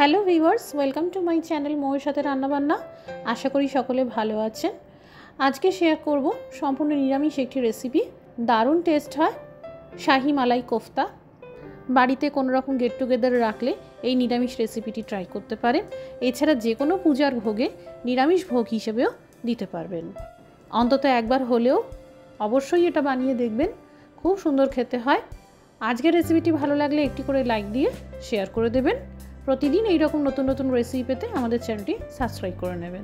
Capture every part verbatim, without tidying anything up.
Hello viewers, welcome to my channel মৌয়ের সাথে রান্নাবান্না। আশা করি সকলে ভালো আছেন। আজকে শেয়ার করব সম্পূর্ণ নিরামিষ একটি রেসিপি। দারুণ টেস্ট হয় শাহি মালাই কোফতা। বাড়িতে কোনো রকম গেট টুগেদার রাখলে এই নিরামিষ রেসিপিটি ট্রাই করতে পারেন। এছাড়া যে কোনো পূজার ভোগে নিরামিষ ভোগ হিসেবেও দিতে পারবেন। অন্তত একবার হলেও অবশ্যই এটা বানিয়ে দেখবেন, খুব সুন্দর খেতে হয়। আজকের রেসিপিটি ভালো লাগলে একটি করে লাইক দিয়ে শেয়ার করে দেবেন। প্রতিদিন এই রকম নতুন নতুন রেসিপি পেতে আমাদের চ্যানেলটি সাবস্ক্রাইব করে নেবেন।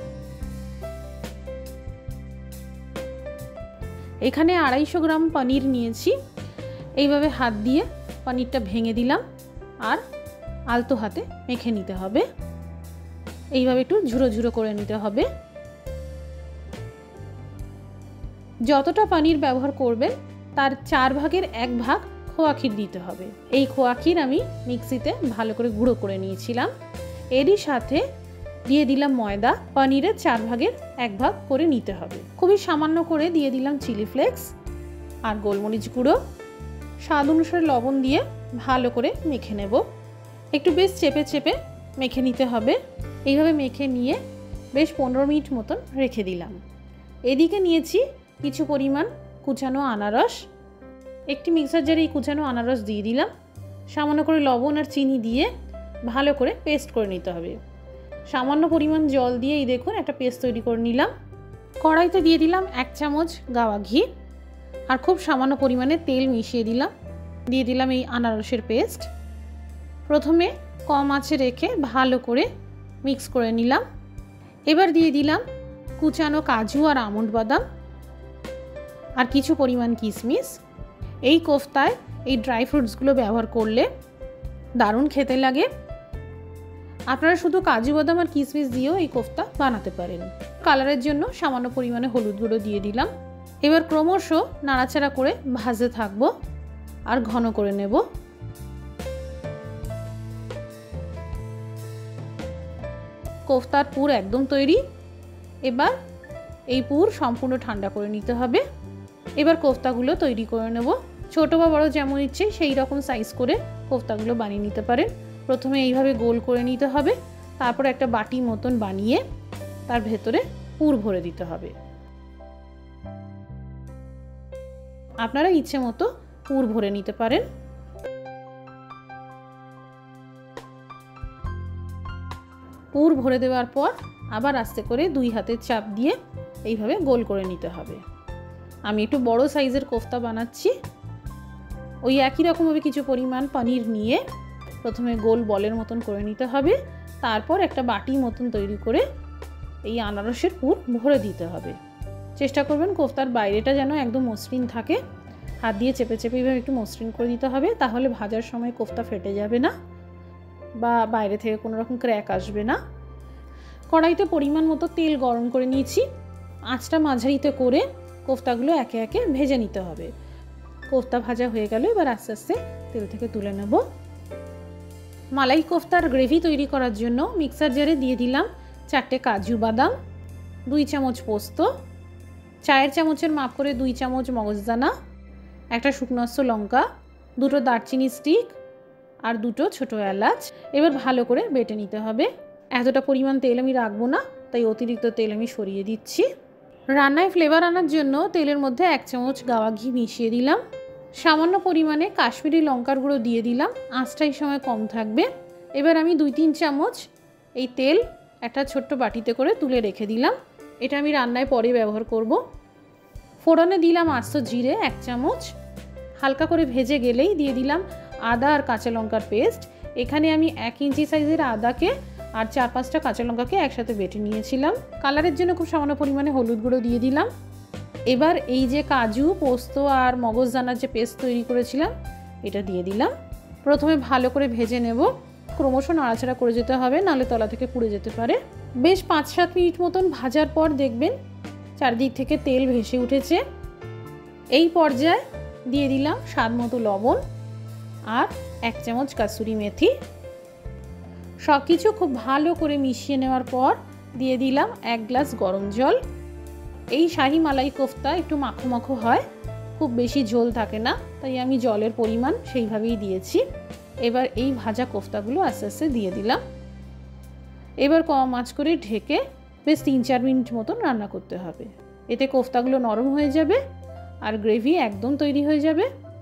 এখানে আড়াইশো গ্রাম পনির নিয়েছি। এইভাবে হাত দিয়ে পনিরটা ভেঙে দিলাম আর আলতো হাতে মেখে নিতে হবে। এইভাবে একটু ঝুরো ঝুরো করে নিতে হবে। যতটা পনির ব্যবহার করবেন তার চার ভাগের এক ভাগ খোয়া ক্ষীর দিতে হবে। এই খোয়া ক্ষীর আমি মিক্সিতে ভালো করে গুঁড়ো করে নিয়েছিলাম। এরই সাথে দিয়ে দিলাম ময়দা। পনিরের চার ভাগের এক ভাগ করে নিতে হবে। খুবই সামান্য করে দিয়ে দিলাম চিলি ফ্লেক্স আর গোলমরিচ গুঁড়ো। স্বাদ অনুসারে লবণ দিয়ে ভালো করে মেখে নেব। একটু বেশ চেপে চেপে মেখে নিতে হবে। এইভাবে মেখে নিয়ে বেশ পনেরো মিনিট মতন রেখে দিলাম। এদিকে নিয়েছি কিছু পরিমাণ কুচানো আনারস। একটি মিক্সার জারে এই কুচানো আনারস দিয়ে দিলাম। সামান্য করে লবণ আর চিনি দিয়ে ভালো করে পেস্ট করে নিতে হবে। সামান্য পরিমাণ জল দিয়ে এই দেখুন একটা পেস্ট তৈরি করে নিলাম। কড়াইতে দিয়ে দিলাম এক চামচ গাওয়া ঘি আর খুব সামান্য পরিমাণে তেল মিশিয়ে দিলাম। দিয়ে দিলাম এই আনারসের পেস্ট। প্রথমে কম আঁচে রেখে ভালো করে মিক্স করে নিলাম। এবার দিয়ে দিলাম কুচানো কাজু আর আমন্ড বাদাম আর কিছু পরিমাণ কিশমিশ। এই কোফতায় এই ড্রাই ফ্রুটসগুলো ব্যবহার করলে দারুণ খেতে লাগে। আপনারা শুধু কাজু বাদাম আর কিশমিশ দিয়েও এই কোফতা বানাতে পারেন। কালারের জন্য সামান্য পরিমাণে হলুদ গুঁড়ো দিয়ে দিলাম। এবার ক্রমশ নাড়াচাড়া করে ভাজতে থাকবো আর ঘন করে নেব। কোফতার পুর একদম তৈরি। এবার এই পুর সম্পূর্ণ ঠান্ডা করে নিতে হবে। এবার কোফতাগুলো তৈরি করে নেব। ছোট বা বড় যেমন ইচ্ছে সেই রকম সাইজ করে কোফতাগুলো বানিয়ে নিতে পারেন। প্রথমে এইভাবে গোল করে নিতে হবে। তারপর একটা বাটি মতন বানিয়ে তার ভেতরে পুর ভরে দিতে হবে। আপনারা ইচ্ছে মতো পুর ভরে নিতে পারেন। পুর ভরে দেওয়ার পর আবার আস্তে করে দুই হাতের চাপ দিয়ে এইভাবে গোল করে নিতে হবে। আমি একটু বড় সাইজের কোফতা বানাচ্ছি। ওই একই রকমভাবে কিছু পরিমাণ পনির নিয়ে প্রথমে গোল বলের মতন করে নিতে হবে। তারপর একটা বাটি মতন তৈরি করে এই আনারসের পুর ভরে দিতে হবে। চেষ্টা করবেন কোফতার বাইরেটা যেন একদম মসৃণ থাকে। হাত দিয়ে চেপে চেপে এইভাবে একটু মসৃণ করে দিতে হবে। তাহলে ভাজার সময় কোফতা ফেটে যাবে না বা বাইরে থেকে কোনো রকম ক্র্যাক আসবে না। কড়াইতে পরিমাণ মতো তেল গরম করে নিয়েছি। আঁচটা মাঝারিতে করে কোফতাগুলো একে একে ভেজে নিতে হবে। কোফতা ভাজা হয়ে গেল। এবার আস্তে আস্তে তেল থেকে তুলে নেব। মালাই কোফতার গ্রেভি তৈরি করার জন্য মিক্সার জারে দিয়ে দিলাম চারটে কাজু বাদাম, দুই চামচ পোস্ত, চায়ের চামচের মাপ করে দুই চামচ মগজদানা, একটা শুকনো লঙ্কা, দুটো দারচিনি স্টিক আর দুটো ছোটো এলাচ। এবার ভালো করে বেটে নিতে হবে। এতটা পরিমাণ তেল আমি রাখবো না, তাই অতিরিক্ত তেল আমি সরিয়ে দিচ্ছি। রান্নায় ফ্লেভার আনার জন্য তেলের মধ্যে এক চামচ গাওয়া ঘি মিশিয়ে দিলাম। সামান্য পরিমাণে কাশ্মীরি লঙ্কার গুঁড়ো দিয়ে দিলাম। আঁচটা এই সময় কম থাকবে। এবার আমি দুই তিন চামচ এই তেল একটা ছোট্ট বাটিতে করে তুলে রেখে দিলাম। এটা আমি রান্নায় পরে ব্যবহার করব। ফোড়নে দিলাম আস্ত জিরে এক চামচ। হালকা করে ভেজে গেলেই দিয়ে দিলাম আদা আর কাঁচা লঙ্কার পেস্ট। এখানে আমি এক ইঞ্চি সাইজের আদাকে আর চার পাঁচটা কাঁচা লঙ্কাকে একসাথে বেটে নিয়েছিলাম। কালারের জন্য খুব সামান্য পরিমাণে হলুদ গুঁড়ো দিয়ে দিলাম। এবার এই যে কাজু, পোস্ত আর মগজদানার যে পেস্ট তৈরি করেছিলাম এটা দিয়ে দিলাম। প্রথমে ভালো করে ভেজে নেব। ক্রমশ নাড়াচাড়া করে যেতে হবে, নাহলে তলা থেকে পুড়ে যেতে পারে। বেশ পাঁচ সাত মিনিট মতন ভাজার পর দেখবেন চারদিক থেকে তেল ভেসে উঠেছে। এই পর্যায়ে দিয়ে দিলাম স্বাদ মতো লবণ আর এক চামচ কাসুরি মেথি। সব কিছু খুব ভালো করে মিশিয়ে নেওয়ার পর দিয়ে দিলাম এক গ্লাস গরম জল। এই শাহি মালাই কোফতা একটু মাখো মাখো হয়, খুব বেশি ঝোল থাকে না, তাই আমি জলের পরিমাণ সেইভাবেই দিয়েছি। এবার এই ভাজা কোফতাগুলো আস্তে আস্তে দিয়ে দিলাম। এবার কম আঁচ করে ঢেকে বেশ তিন চার মিনিট মতন রান্না করতে হবে। এতে কোফতাগুলো নরম হয়ে যাবে আর গ্রেভি একদম তৈরি হয়ে যাবে।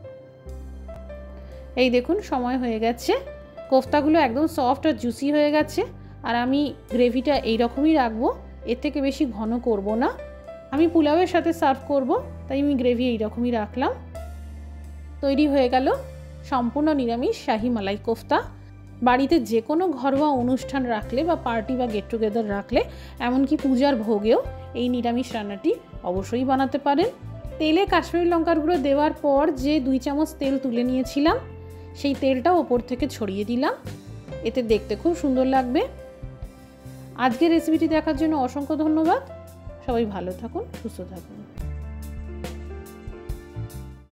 এই দেখুন সময় হয়ে গেছে, কোফতাগুলো একদম সফট আর জুসি হয়ে গেছে। আর আমি গ্রেভিটা এই রকমই রাখবো, এর থেকে বেশি ঘন করব না। আমি পোলাওয়ের সাথে সার্ভ করব, তাই আমি গ্রেভি এই রকমই রাখলাম। তৈরি হয়ে গেল সম্পূর্ণ নিরামিষ শাহি মালাই কোফতা। বাড়িতে যে কোনো ঘরোয়া অনুষ্ঠান রাখলে বা পার্টি বা গেট টুগেদার রাখলে, এমনকি পূজার ভোগেও এই নিরামিষ রান্নাটি অবশ্যই বানাতে পারেন। তেলে কাশ্মীরি লঙ্কার গুঁড়ো দেওয়ার পর যে দুই চামচ তেল তুলে নিয়েছিলাম, সেই তেলটা ওপর থেকে ছড়িয়ে দিলাম। এতে দেখতে খুব সুন্দর লাগবে। আজকের রেসিপিটি দেখার জন্য অসংখ্য ধন্যবাদ। সবাই ভালো থাকুন, সুস্থ থাকুন।